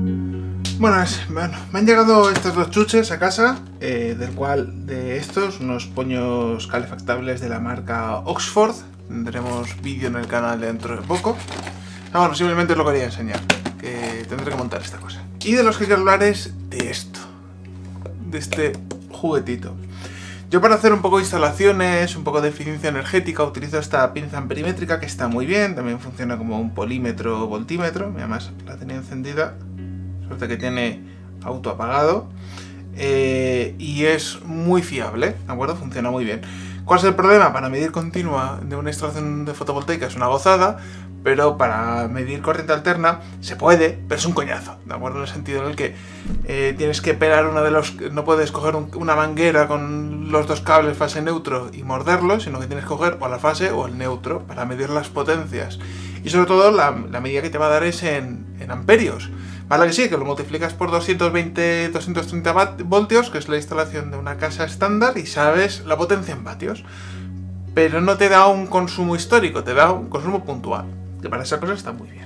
Bueno, me han llegado estos dos chuches a casa, de estos, unos puños calefactables de la marca Oxford. Tendremos vídeo en el canal dentro de poco. Bueno, simplemente os lo quería enseñar, que tendré que montar esta cosa. Y de los que quiero hablar es de esto, de este juguetito. Yo para hacer un poco de instalaciones, un poco de eficiencia energética, utilizo esta pinza amperimétrica que está muy bien, también funciona como un polímetro voltímetro, además la tenía encendida, suerte que tiene auto apagado, y es muy fiable, ¿de acuerdo? Funciona muy bien. ¿Cuál es el problema? Para medir continua de una instalación de fotovoltaica es una gozada, pero para medir corriente alterna se puede, pero es un coñazo, ¿de acuerdo? En el sentido en el que tienes que pelar no puedes coger una manguera con los dos cables fase neutro y morderlo, sino que tienes que coger o la fase o el neutro para medir las potencias. Y sobre todo la medida que te va a dar es en amperios. Vale que sí, que lo multiplicas por 220, 230 voltios, que es la instalación de una casa estándar, y sabes la potencia en vatios. Pero no te da un consumo histórico, te da un consumo puntual, que para esa cosa está muy bien.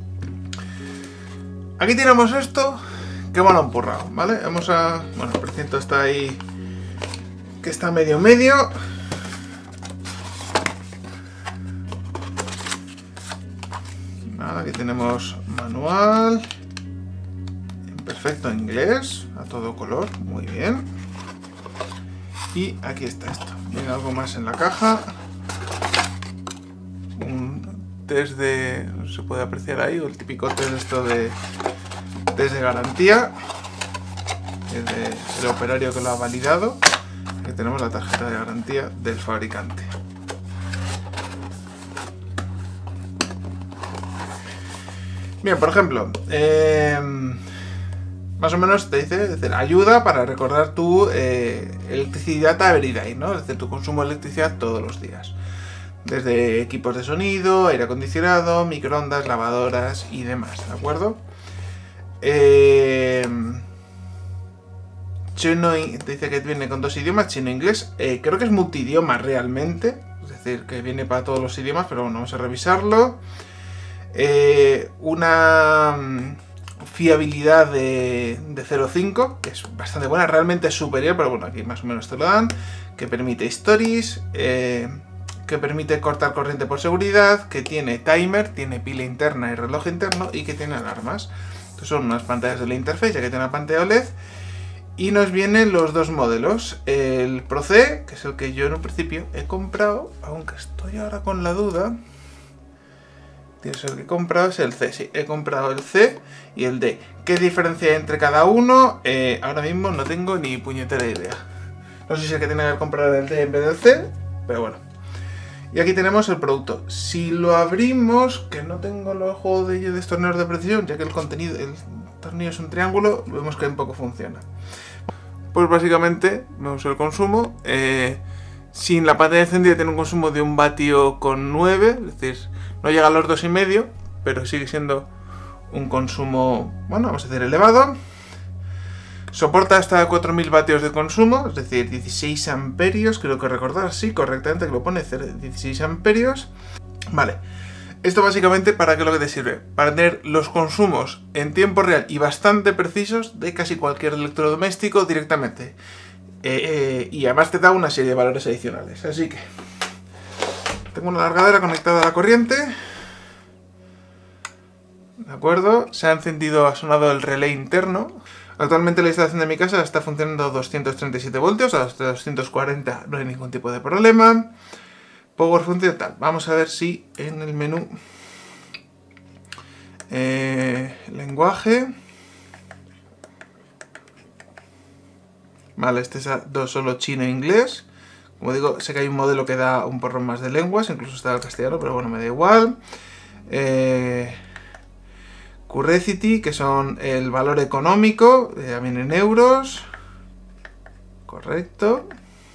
Aquí tenemos esto, que me lo han empurrado, ¿vale? Bueno, el precinto está ahí, que está medio. Nada, aquí tenemos manual, en perfecto inglés, a todo color, muy bien. Y aquí está esto, viene algo más en la caja, un test de, no se puede apreciar ahí, el típico test de test de garantía, el operario que lo ha validado. Aquí tenemos la tarjeta de garantía del fabricante. Bien, por ejemplo, más o menos te dice, es decir, ayuda para recordar tu electricidad every day, ¿no? Es decir, tu consumo de electricidad todos los días. Desde equipos de sonido, aire acondicionado, microondas, lavadoras y demás, ¿de acuerdo? Chino, te dice que viene con 2 idiomas, chino e inglés. Creo que es multidioma realmente, es decir, que viene para todos los idiomas, pero bueno, vamos a revisarlo. Una fiabilidad de 0,5, que es bastante buena, realmente es superior, pero bueno, aquí más o menos te lo dan, que permite stories, que permite cortar corriente por seguridad, que tiene timer, tiene pila interna y reloj interno, y que tiene alarmas. Estos son unas pantallas de la interface, ya que tiene una pantalla OLED, y nos vienen los dos modelos, el Pro C, que es el que yo en un principio he comprado, aunque estoy ahora con la duda. El que he comprado es el C, sí, he comprado el C y el D. ¿Qué diferencia hay entre cada uno? Ahora mismo no tengo ni puñetera idea. No sé si es que tiene que comprar el D en vez del C, pero bueno. Y aquí tenemos el producto. Si lo abrimos, que no tengo el ojo de destornillador de precisión, ya que el tornillo es un triángulo, vemos que un poco funciona. Pues básicamente, vemos el consumo. Sin la pantalla encendida tiene un consumo de 1,9 vatios, es decir, no llega a los 2,5, pero sigue siendo un consumo, bueno, vamos a decir, elevado. Soporta hasta 4.000 vatios de consumo, es decir, 16 amperios, creo que recordar, sí, correctamente, que lo pone, 16 amperios. Vale, esto básicamente, ¿para qué es lo que te sirve? Para tener los consumos en tiempo real y bastante precisos de casi cualquier electrodoméstico directamente. Y además te da una serie de valores adicionales, así que tengo una largadera conectada a la corriente, de acuerdo, se ha encendido, ha sonado el relé interno. Actualmente la instalación de mi casa está funcionando a 237 voltios, hasta 240 no hay ningún tipo de problema. Power funciona tal, vamos a ver si en el menú lenguaje. Vale, este es solo chino e inglés. Como digo, sé que hay un modelo que da un porrón más de lenguas, incluso está el castellano, pero bueno, me da igual. Currency, que son el valor económico, también en euros. Correcto.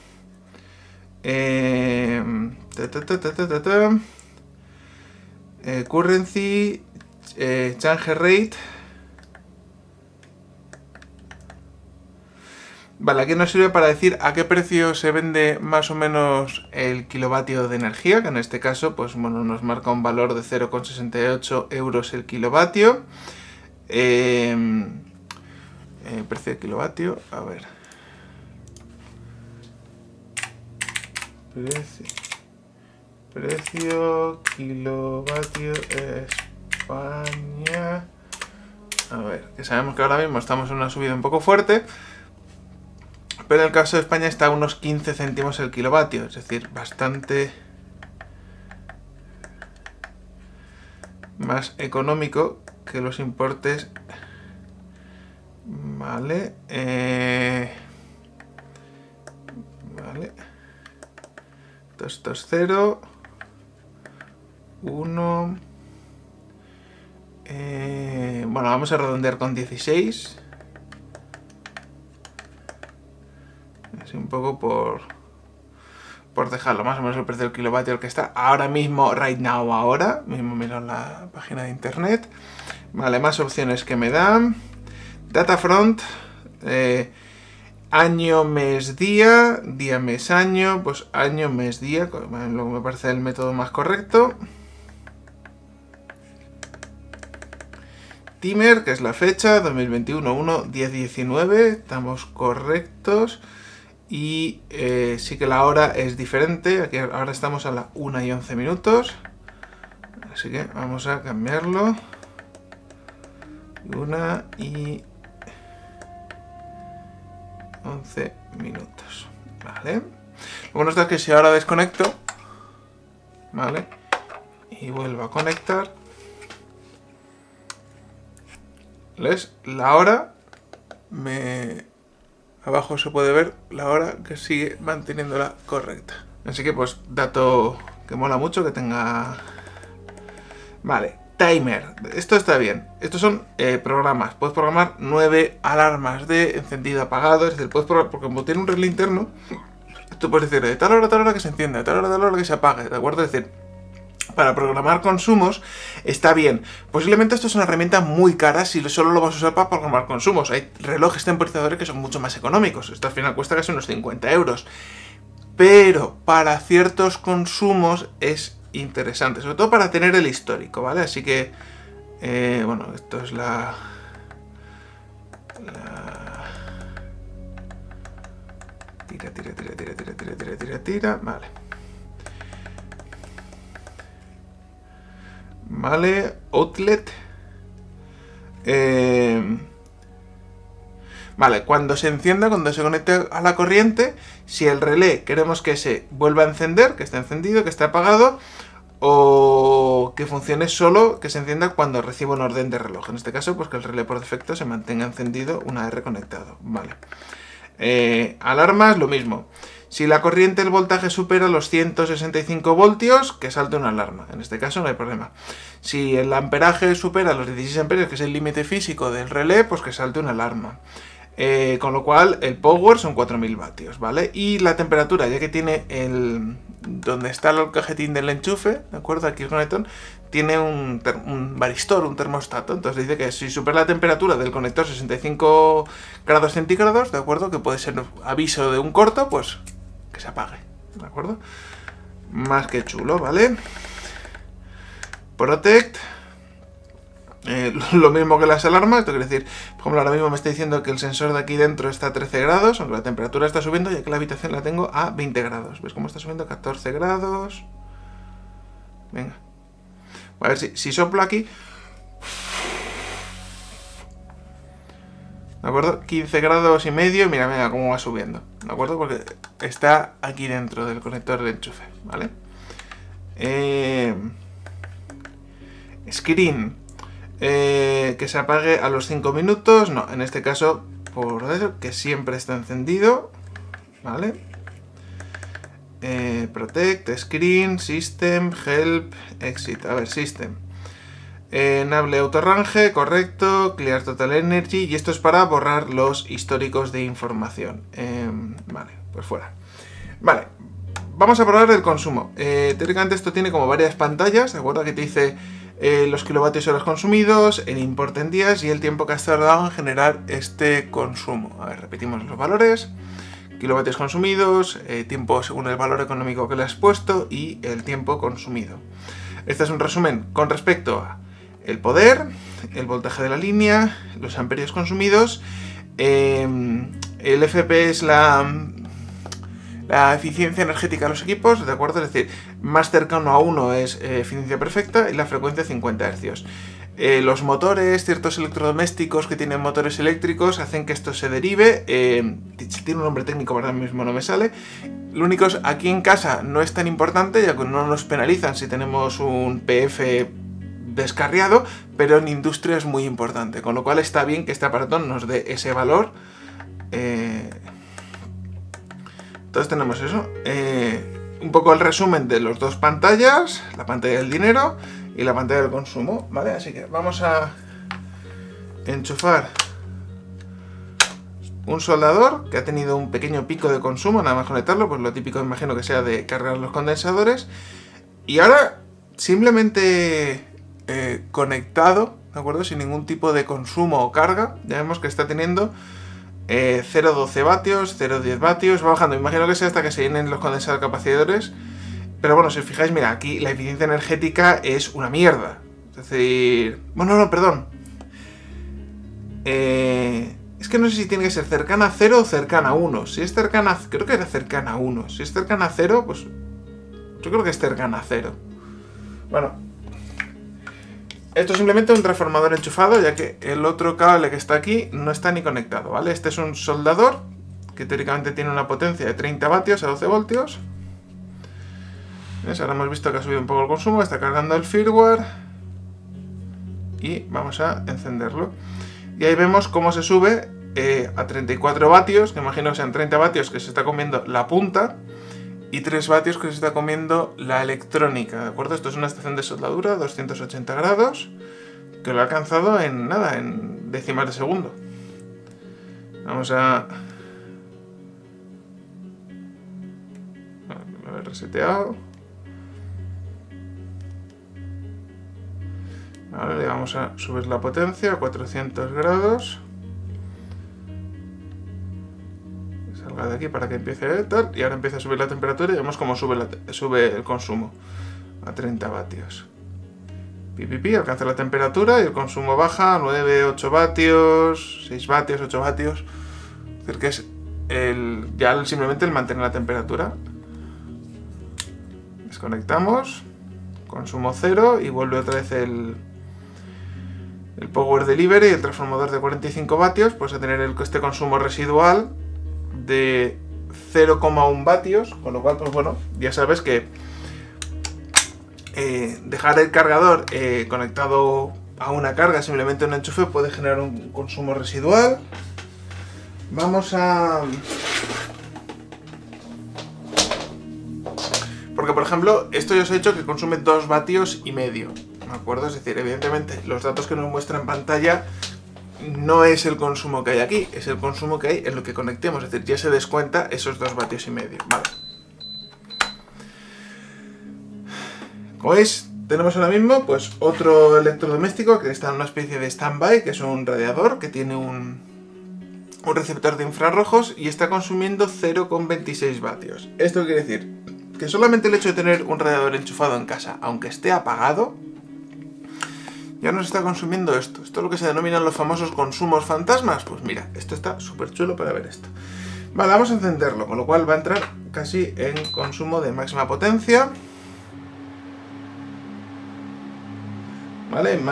Currency, change rate. Vale, aquí nos sirve para decir a qué precio se vende más o menos el kilovatio de energía, que en este caso, pues bueno, nos marca un valor de 0,68 euros el kilovatio. precio de kilovatio. A ver. Precio kilovatio España. A ver, que sabemos que ahora mismo estamos en una subida un poco fuerte. Pero en el caso de España está a unos 15 céntimos el kilovatio. Es decir, bastante más económico que los importes. Vale. Vale. Esto es 0. 1. Bueno, vamos a redondear con 16. Así un poco por dejarlo más o menos el precio del kilovatio al que está ahora mismo, right now, ahora. Mismo miro en la página de internet. Vale, más opciones que me dan. Datafront. Año, mes, día. Día, mes, año. Pues año, mes, día. Lo que me parece el método más correcto. Timer, que es la fecha, 2021, 1, 10-19, estamos correctos. Y sí que la hora es diferente, aquí ahora estamos a la 1 y 11 minutos. Así que vamos a cambiarlo. 1 y 11 minutos. Vale. Lo bueno está que si ahora desconecto, vale, y vuelvo a conectar, ¿ves? La hora, abajo se puede ver la hora que sigue manteniéndola correcta. Así que pues dato que mola mucho que tenga. Vale, timer. Esto está bien. Estos son programas. Puedes programar 9 alarmas de encendido apagado. Es decir, puedes programar, porque como tiene un relé interno, tú puedes decir de tal hora a tal hora que se encienda, de tal hora a tal hora que se apague, ¿de acuerdo? Es decir, para programar consumos está bien. Posiblemente esto es una herramienta muy cara si solo lo vas a usar para programar consumos. Hay relojes temporizadores que son mucho más económicos. Esto al final cuesta casi unos 50 euros. Pero para ciertos consumos es interesante, sobre todo para tener el histórico, ¿vale? Así que, bueno, esto es tira, vale. Vale, outlet. Vale, cuando se encienda, cuando se conecte a la corriente, si el relé queremos que se vuelva a encender, que esté encendido, que esté apagado, o que funcione solo, que se encienda cuando reciba un orden de reloj. En este caso, pues que el relé por defecto se mantenga encendido una vez reconectado. Vale. Alarmas, lo mismo. Si la corriente, el voltaje supera los 165 voltios, que salte una alarma. En este caso no hay problema. Si el amperaje supera los 16 amperios, que es el límite físico del relé, pues que salte una alarma. Con lo cual el power son 4000 vatios, ¿vale? Y la temperatura, ya que tiene donde está el cajetín del enchufe, ¿de acuerdo? Aquí el conector tiene un varistor, un termostato. Entonces dice que si supera la temperatura del conector 65 grados centígrados, ¿de acuerdo? Que puede ser aviso de un corto, pues que se apague, ¿de acuerdo? Más que chulo, ¿vale? Protect. Lo mismo que las alarmas, esto quiere decir, por ejemplo, ahora mismo me está diciendo que el sensor de aquí dentro está a 13 grados, aunque la temperatura está subiendo, ya que la habitación la tengo a 20 grados. ¿Ves cómo está subiendo? 14 grados. Venga. A ver si soplo aquí. ¿De acuerdo? 15 grados y medio, mira, mira cómo va subiendo. ¿De acuerdo? Porque está aquí dentro del conector de enchufe, ¿vale? Screen. Que se apague a los 5 minutos. No, en este caso, por eso, que siempre está encendido. ¿Vale? Protect, Screen, System, Help, Exit. A ver, System. Enable autorrange, correcto. Clear Total Energy. Y esto es para borrar los históricos de información. Vale, pues fuera. Vale, vamos a probar el consumo. Teóricamente esto tiene como varias pantallas, ¿de acuerdo? Aquí te dice los kilovatios horas consumidos, el importe en días y el tiempo que has tardado en generar este consumo. A ver, repetimos los valores. Kilovatios consumidos, tiempo según el valor económico que le has puesto y el tiempo consumido. Este es un resumen con respecto a el poder, el voltaje de la línea, los amperios consumidos, El FP es la eficiencia energética de los equipos, ¿de acuerdo? Es decir, más cercano a 1 es eficiencia perfecta y la frecuencia 50 Hz. Los motores, ciertos electrodomésticos que tienen motores eléctricos hacen que esto se derive. Tiene un nombre técnico, ahora mismo no me sale. Lo único es, aquí en casa no es tan importante, ya que no nos penalizan si tenemos un PF descarriado, pero en industria es muy importante, con lo cual está bien que este aparato nos dé ese valor. Entonces tenemos eso, un poco el resumen de las dos pantallas, la pantalla del dinero y la pantalla del consumo, ¿vale? Así que vamos a enchufar un soldador que ha tenido un pequeño pico de consumo, nada más conectarlo, pues lo típico imagino que sea de cargar los condensadores. Y ahora simplemente conectado, ¿de acuerdo? Sin ningún tipo de consumo o carga, ya vemos que está teniendo 0,12 vatios, 0,10 vatios, va bajando, imagino que sea hasta que se llenen los condensadores capacisadores. Pero bueno, si os fijáis, mira, aquí la eficiencia energética es una mierda. Es decir... Bueno, no, perdón. Es que no sé si tiene que ser cercana a 0 o cercana a 1. Si es cercana... Creo que era cercana a 1. Si es cercana a 0, pues... Yo creo que es cercana a 0. Bueno. Esto es simplemente un transformador enchufado, ya que el otro cable que está aquí no está ni conectado, ¿vale? Este es un soldador, que teóricamente tiene una potencia de 30 vatios a 12 voltios. ¿Ves? Ahora hemos visto que ha subido un poco el consumo, está cargando el firmware. Y vamos a encenderlo. Y ahí vemos cómo se sube a 34 vatios, que imagino que sean 30 vatios que se está comiendo la punta, y 3 vatios que se está comiendo la electrónica, ¿de acuerdo? Esto es una estación de soldadura, 280 grados, que lo ha alcanzado en nada, en décimas de segundo. Vamos a... Lo he reseteado. Ahora le vamos a subir la potencia a 400 grados. Salga de aquí para que empiece a tal. Y ahora empieza a subir la temperatura y vemos cómo sube el consumo a 30 vatios. Alcanza la temperatura y el consumo baja a 9, 8 vatios, 6 vatios, 8 vatios. Es decir, que es ya simplemente el mantener la temperatura. Desconectamos. Consumo 0 y vuelve otra vez el Power Delivery, el transformador de 45 vatios, pues a tener este consumo residual de 0,1 vatios, con lo cual, pues bueno, ya sabes que dejar el cargador conectado a una carga, simplemente un enchufe, puede generar un consumo residual. Vamos a... Porque, por ejemplo, esto ya os he dicho que consume 2 vatios y medio. ¿De acuerdo? Es decir, evidentemente, los datos que nos muestra en pantalla no es el consumo que hay aquí, es el consumo que hay en lo que conectemos. Es decir, ya se descuenta esos 2 vatios y medio. Vale. Como veis, tenemos ahora mismo pues otro electrodoméstico que está en una especie de stand-by, que es un radiador que tiene un receptor de infrarrojos y está consumiendo 0,26 vatios. Esto quiere decir que solamente el hecho de tener un radiador enchufado en casa, aunque esté apagado, ya nos está consumiendo esto. Esto es lo que se denominan los famosos consumos fantasmas. Pues mira, esto está súper chulo para ver esto. Vale, vamos a encenderlo, con lo cual va a entrar casi en consumo de máxima potencia. Vale,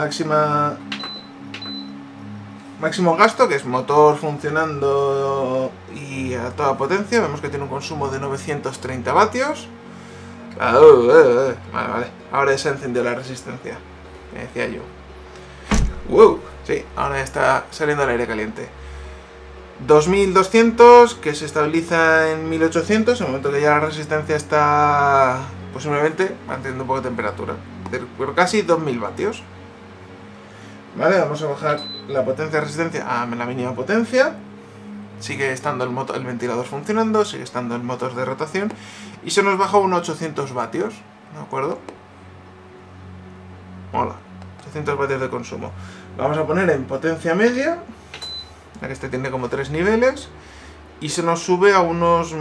máximo gasto, que es motor funcionando y a toda potencia. Vemos que tiene un consumo de 930 vatios. Vale, ahora ya se encendió la resistencia, me decía yo. ¡Wow! Sí, ahora ya está saliendo el aire caliente. 2200, que se estabiliza en 1800, en el momento que ya la resistencia está posiblemente manteniendo un poco de temperatura. Pero casi 2000 vatios. Vale, vamos a bajar la potencia de resistencia a la mínima potencia. Sigue estando el ventilador funcionando, sigue estando el motor de rotación. Y se nos baja a unos 800 vatios, ¿de acuerdo? Hola, 800 vatios de consumo. Lo vamos a poner en potencia media, ya que este tiene como 3 niveles. Y se nos sube a unos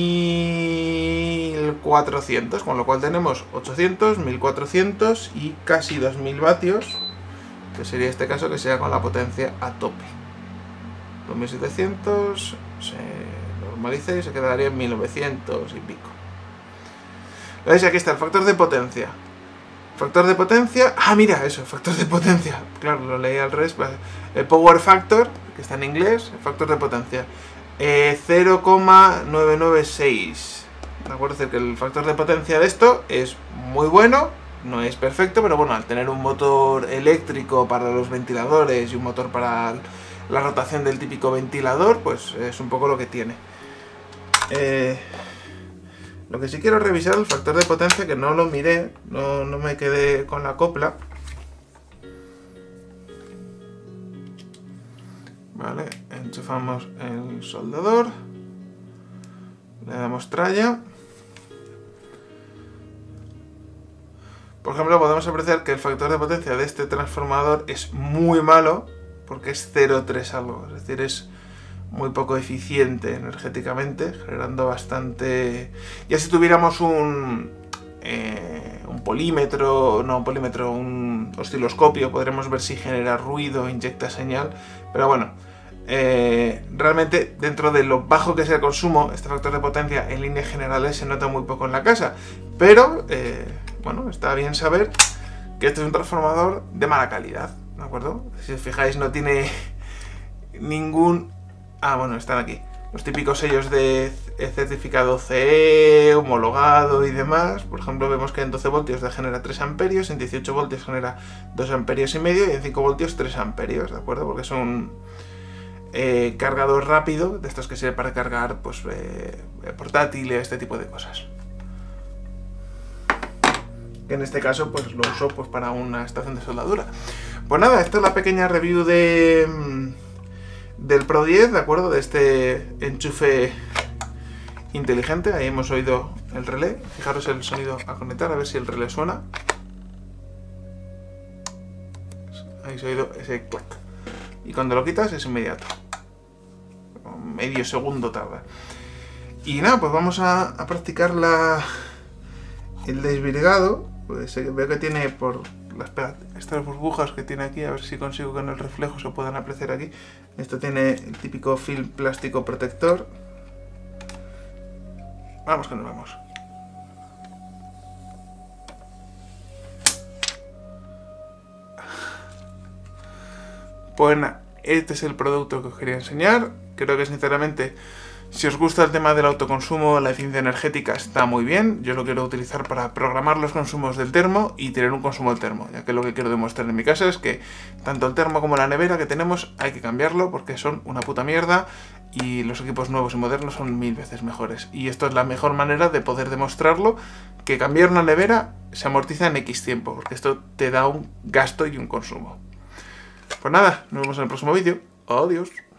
1400, con lo cual tenemos 800, 1400 y casi 2000 vatios, que sería este caso que sea con la potencia a tope. 2700, se normaliza y se quedaría en 1900 y pico. ¿Veis? Aquí está el factor de potencia. Factor de potencia... Ah, mira, eso, factor de potencia. Claro, lo leí al revés. El power factor, que está en inglés, el factor de potencia. 0,996. ¿De acuerdo? Es decir, que el factor de potencia de esto es muy bueno. No es perfecto, pero bueno, al tener un motor eléctrico para los ventiladores y un motor para la rotación del típico ventilador, pues es un poco lo que tiene. Lo que sí quiero revisar el factor de potencia, que no lo miré, no me quedé con la copla. Vale, enchufamos el soldador, le damos tralla. Por ejemplo, podemos apreciar que el factor de potencia de este transformador es muy malo, porque es 0,3 algo, es decir, es muy poco eficiente energéticamente, generando bastante... Ya si tuviéramos un polímetro, no un polímetro, un osciloscopio, podremos ver si genera ruido, inyecta señal, pero bueno, realmente dentro de lo bajo que sea el consumo, este factor de potencia en líneas generales se nota muy poco en la casa, pero bueno, está bien saber que este es un transformador de mala calidad, ¿de acuerdo? Si os fijáis, no tiene ningún... Ah, bueno, están aquí. Los típicos sellos de certificado CE, homologado y demás. Por ejemplo, vemos que en 12 voltios genera 3 amperios, en 18 voltios genera 2 amperios y medio y en 5 voltios 3 amperios, ¿de acuerdo? Porque es un cargador rápido, de estos que sirve para cargar pues, portátiles, este tipo de cosas. Que en este caso pues lo uso pues, para una estación de soldadura. Pues nada, esta es la pequeña review del Pro 10, ¿de acuerdo? De este enchufe inteligente. Ahí hemos oído el relé. Fijaros el sonido a conectar, a ver si el relé suena. Ahí se ha oído ese clac. Y cuando lo quitas es inmediato. Medio segundo tarda. Y nada, pues vamos a practicar el desvirgado. Pues veo que tiene por estas burbujas que tiene aquí, a ver si consigo que en el reflejo se puedan apreciar aquí. Esto tiene el típico film plástico protector. Vamos que nos vamos. Pues nada, este es el producto que os quería enseñar. Creo que sinceramente, si os gusta el tema del autoconsumo, la eficiencia energética está muy bien. Yo lo quiero utilizar para programar los consumos del termo y tener un consumo del termo, ya que lo que quiero demostrar en mi casa es que tanto el termo como la nevera que tenemos hay que cambiarlo porque son una puta mierda y los equipos nuevos y modernos son 1000 veces mejores. Y esto es la mejor manera de poder demostrarlo, que cambiar una nevera se amortiza en X tiempo, porque esto te da un gasto y un consumo. Pues nada, nos vemos en el próximo vídeo. Adiós.